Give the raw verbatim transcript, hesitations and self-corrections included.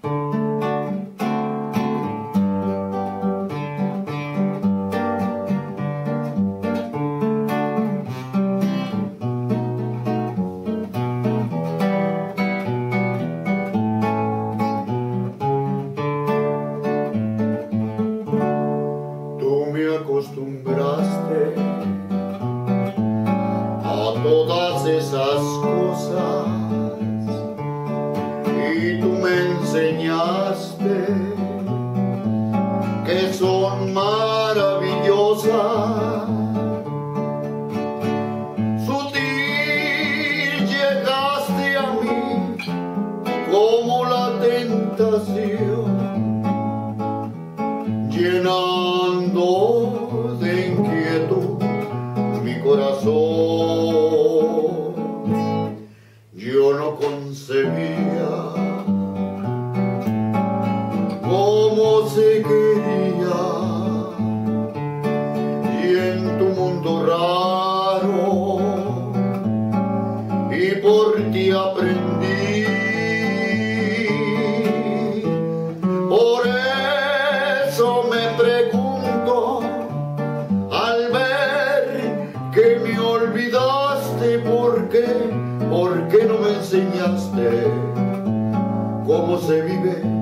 Acostumbraste a todas esas cosas y tú me enseñaste que son maravillosas. Sutil llegaste a mí como la tentación, llenando de inquietud mi corazón. Yo no concebía cómo se quería, y en tu mundo raro y por ti aprendí. Por eso me pregunto, que me olvidaste, ¿por qué? ¿Por qué no me enseñaste cómo se vive